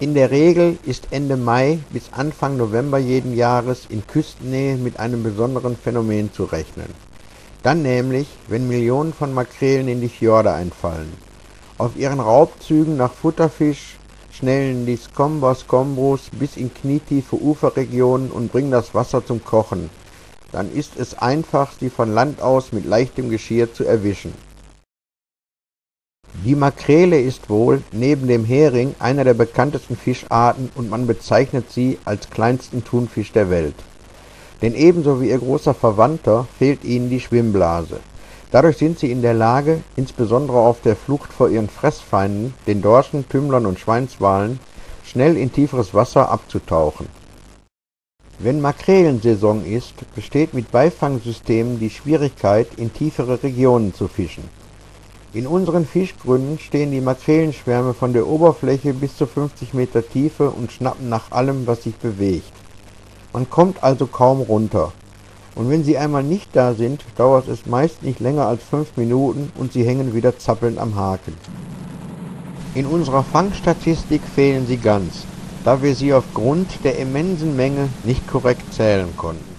In der Regel ist Ende Mai bis Anfang November jeden Jahres in Küstennähe mit einem besonderen Phänomen zu rechnen. Dann nämlich, wenn Millionen von Makrelen in die Fjorde einfallen. Auf ihren Raubzügen nach Futterfisch schnellen die Scombros bis in knietiefe Uferregionen und bringen das Wasser zum Kochen. Dann ist es einfach, sie von Land aus mit leichtem Geschirr zu erwischen. Die Makrele ist wohl, neben dem Hering, einer der bekanntesten Fischarten und man bezeichnet sie als kleinsten Thunfisch der Welt. Denn ebenso wie ihr großer Verwandter fehlt ihnen die Schwimmblase. Dadurch sind sie in der Lage, insbesondere auf der Flucht vor ihren Fressfeinden, den Dorschen, Tümmlern und Schweinswalen, schnell in tieferes Wasser abzutauchen. Wenn Makrelensaison ist, besteht mit Beifangsystemen die Schwierigkeit, in tiefere Regionen zu fischen. In unseren Fischgründen stehen die Makrelenschwärme von der Oberfläche bis zu 50 Meter Tiefe und schnappen nach allem, was sich bewegt. Man kommt also kaum runter. Und wenn sie einmal nicht da sind, dauert es meist nicht länger als 5 Minuten und sie hängen wieder zappelnd am Haken. In unserer Fangstatistik fehlen sie ganz, da wir sie aufgrund der immensen Menge nicht korrekt zählen konnten.